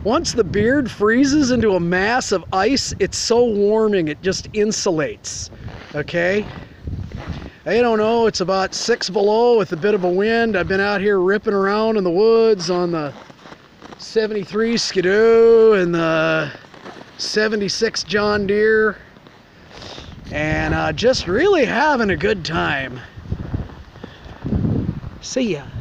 once the beard freezes into a mass of ice, it's so warming, it just insulates, okay? I don't know, it's about 6 below with a bit of a wind. I've been out here ripping around in the woods on the 73 Skidoo and the 76 John Deere, and just really having a good time. See ya.